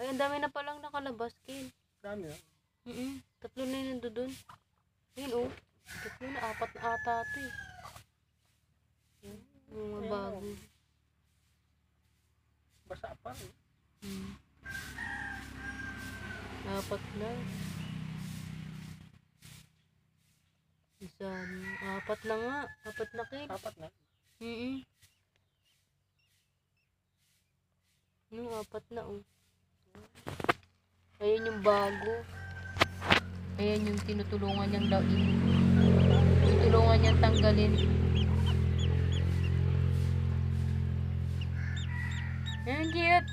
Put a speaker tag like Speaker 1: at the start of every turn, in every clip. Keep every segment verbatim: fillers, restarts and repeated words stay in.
Speaker 1: ang dami na palang nakalabas, Ken.
Speaker 2: Dami na.
Speaker 1: Mm -mm. Tatlo na yun doon. Ayun, oh. Tatlo na, apat na ata ito eh. Mga bago.
Speaker 2: Basa pa rin.
Speaker 1: Hmm. Apat na. Isa, apat na nga. Apat na, Ken.
Speaker 2: Apat na.
Speaker 1: Mm -mm. Ano, apat na, oh. Ayan yung bago. Ayan yung tinutulungan niyang lain. Tinutulungan niyang tanggalin. Ang cute.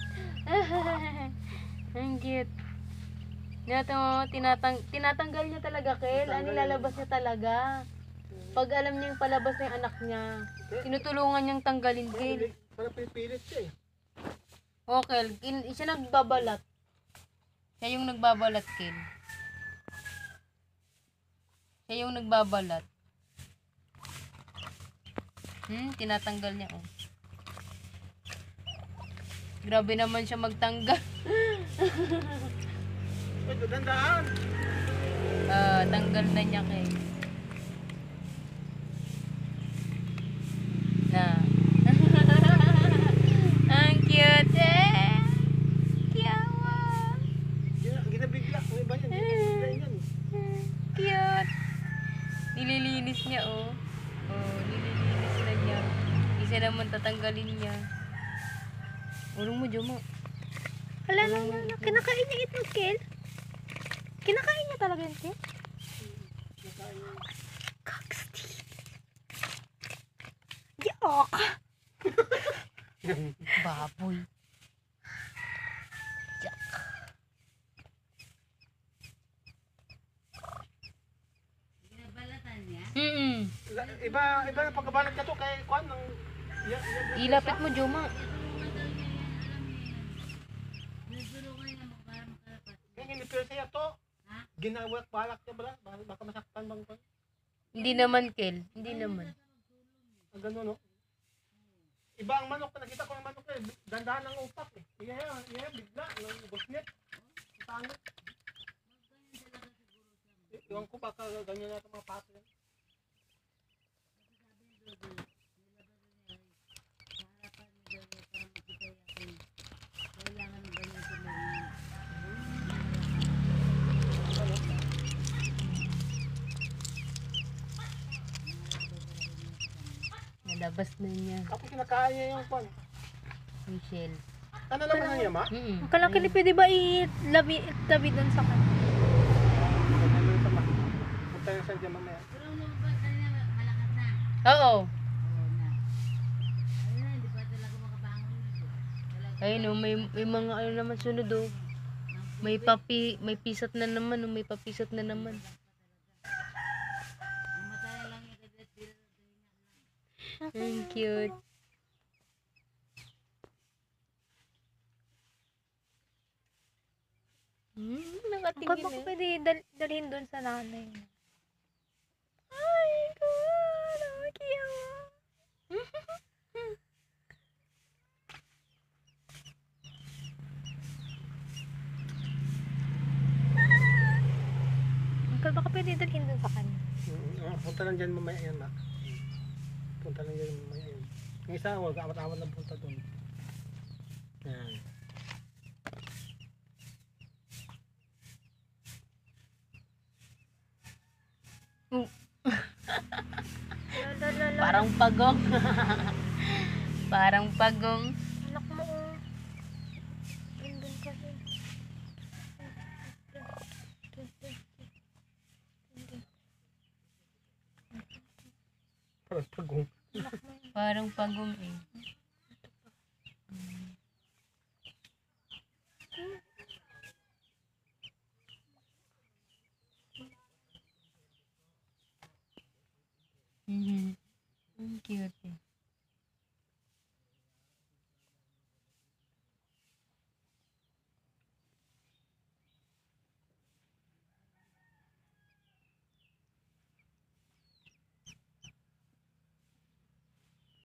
Speaker 1: Ang cute. Ito, tinatang tinatanggal niya talaga, Kel. Ano, lalabas niya talaga. Pag alam niya yung palabas na yung anak niya, tinutulungan niyang tanggalin, Kel.
Speaker 2: Parang pinipilit siya eh.
Speaker 1: O, Kel, siya nagbabalat. Siya yung nagbabalat, Kel. Siya yung nagbabalat. Hmm, tinatanggal niya, oh. Grabe naman siya magtanggal.
Speaker 2: Uy, dandaan.
Speaker 1: Ah, tanggal na niya, Kel. Na. Ang cute, eh. Kiawa.
Speaker 2: Ginabigla. Ang iba yan. Ginabigla yan.
Speaker 1: Cute. Nililinis niya, oh. Oh, nililinis na niya. Isa naman tatanggalin niya. Ulong mo, Joma.
Speaker 3: Wala na, na, kinakain niya ito, Kel. Kinakain niya talaga yun, Kel. Kaksti. Yok.
Speaker 1: Baboy. Jak. Mm-mm.
Speaker 2: Iba, iba na pagkabalat ka to kay Kwan ng...
Speaker 1: Ilapit mo, Joma.
Speaker 2: Kaya inipil siya to. Ginawak balak niya ba? Baka masaktan bang Kwan?
Speaker 1: Hindi naman, Kel. Hindi naman.
Speaker 2: Ang gano'n, no? Iba ang manok. Nakita ko ang manok eh. Dandahan ng upak eh. Iya, iya, bigla. Ng gusnit. Ang tangit. Iwan ko baka ganyan natin mga pato yan.
Speaker 1: Nalabas na niya.
Speaker 2: Tapos kinakain niya yung Kwan.
Speaker 1: Michelle.
Speaker 2: Ano naman na niya, ma?
Speaker 1: Mm-mm.
Speaker 3: Ang kalaki, pwede ba ilabi, itabi doon sa kanya?
Speaker 2: Ano sa ma? Punta yung saan dyan mamaya.
Speaker 1: Oo. Ayun, oh, may, may mga ano naman sunod, oh. May papi, may pisat na naman, oh, may papisat na naman. Ang cute. Hmm,
Speaker 3: Ang
Speaker 1: nakatingin
Speaker 3: baka
Speaker 1: eh.
Speaker 3: pwede dal dalhin doon sa nanay. Ay, God! Ang cute! Uncle, baka pwede dalhin doon sa kanya.
Speaker 2: Mm, punta lang dyan mamaya yan, ma. Punta lang dyan mamaya yan. Yung isa, huwag amat-amat lang punta doon. Yan.
Speaker 3: Lalalala.
Speaker 1: Parang pagong. Parang pagong.
Speaker 3: Anak mo, oh. Doon, doon kasi.
Speaker 2: Parang pagong.
Speaker 1: Parang pagong eh. Mm-hmm. Ang cute eh.